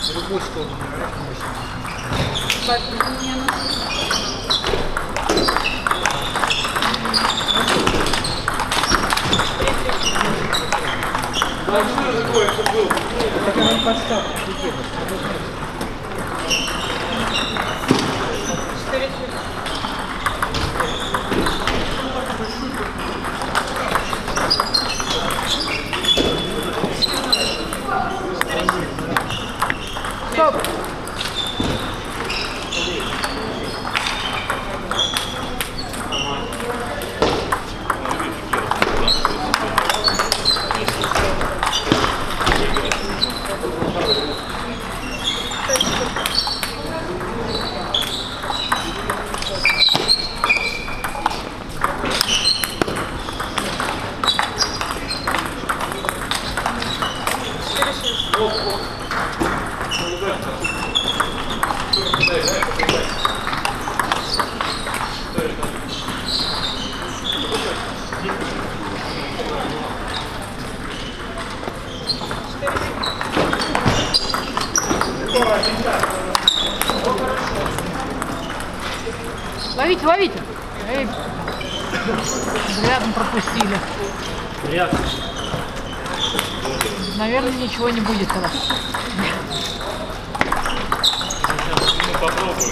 Любую сторону, наверх, мощно. Так я не подставку. Стоп! Ловите, ловите! Эй, рядом пропустили. Рядом. Наверное, ничего не будет тогда. Ну, попробую.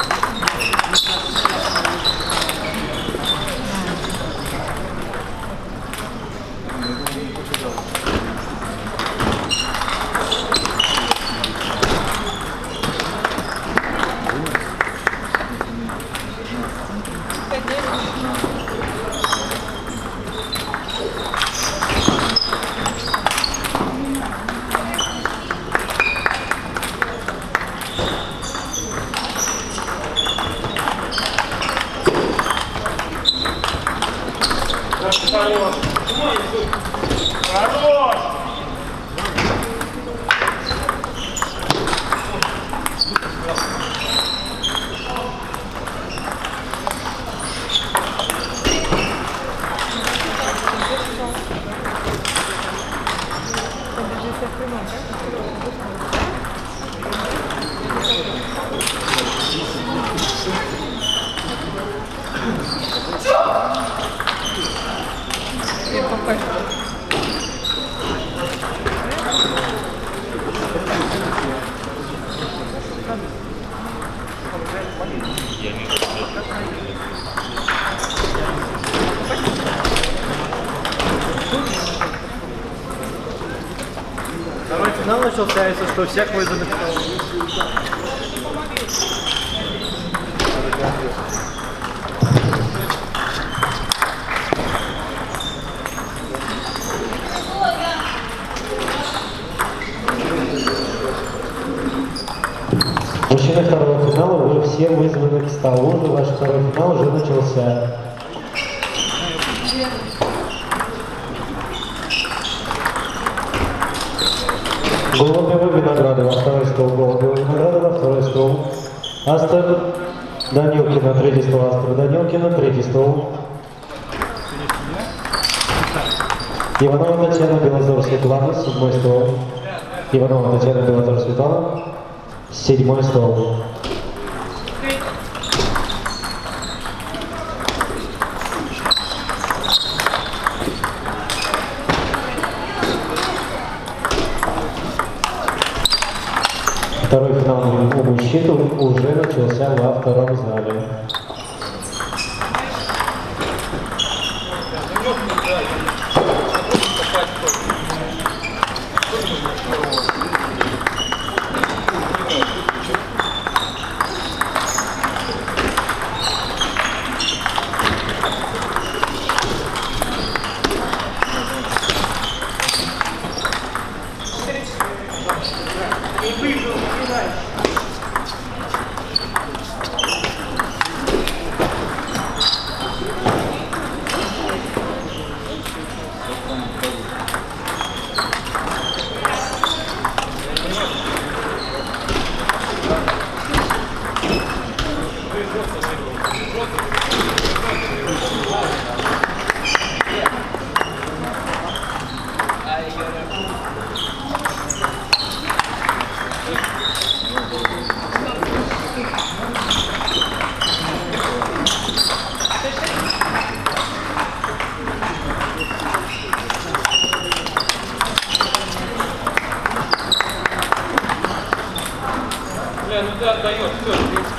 Хорош! Хорош! Второй финал начался, если что, всех вызовет. Мужчины второго финала, вы все вызваны к столу, ваш второй финал уже начался. Голубевы винограды во второй стол, голубевы винограды во второй стол. Астер Данилкина, третий стол, Астер Данилкина, третий стол. Иванова Татьяна, Белозор Светлана, седьмой стол. Иванова Татьяна, Белозор Светлана, седьмой стол. Второй финал у мужчин уже начался во втором зале. ну ты отдаешь, все.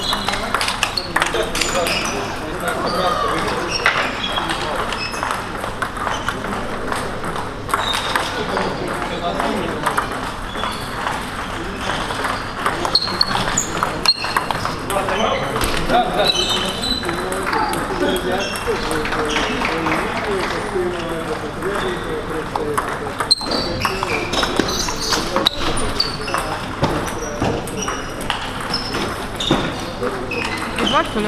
Не знаю, собраться, выйти. Да, да. Два, что ли?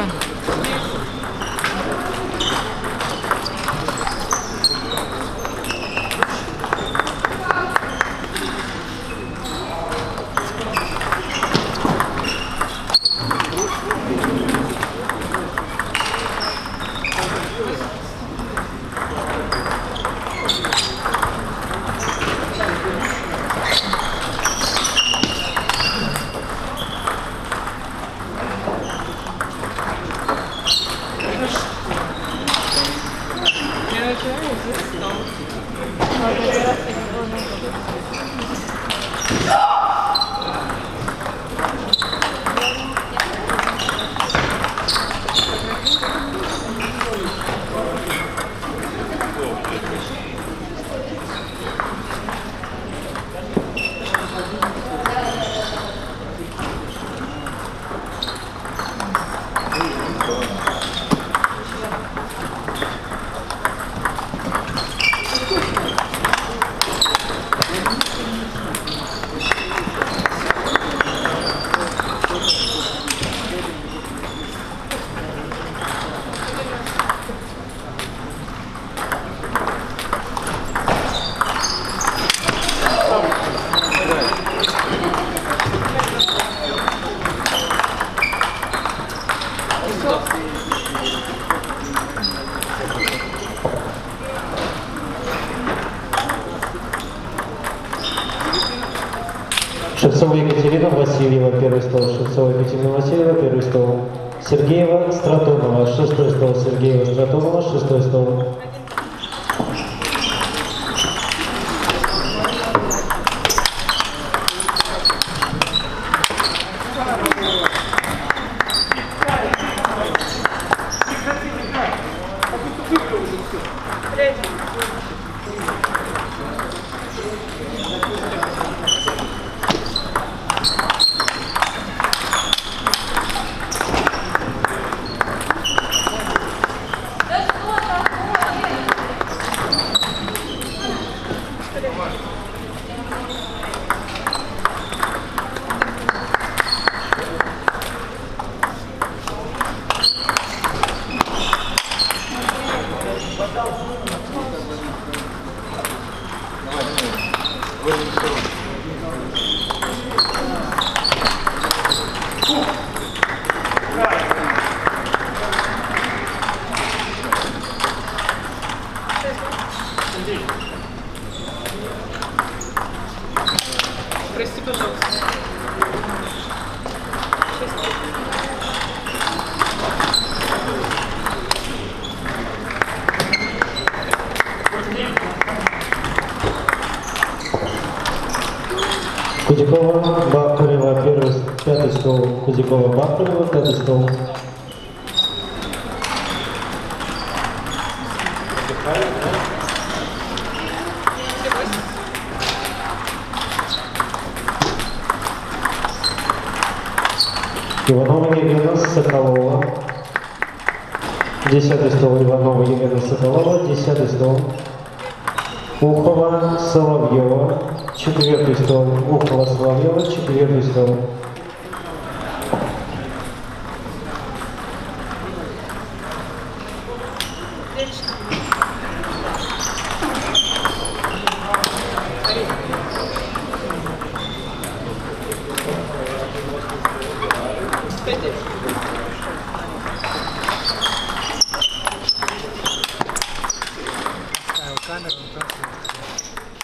Шевцова Екатерина Васильева, первый стол. Шевцова Екатерина Васильева, первый стол. Сергеева Стратонова, шестой стол. Сергеева Стратонова, шестой стол. Прости, пожалуйста. Худякова Бахтарева, первый, пятый стол. Худякова Бахтарева, пятый стол. Иванова Елена Соколова. 10 стол. Иванова Елена Соколова. 10 стол. Ухова Соловьева. 4 стол. Ухова Соловьева. 4 стол. Камеру,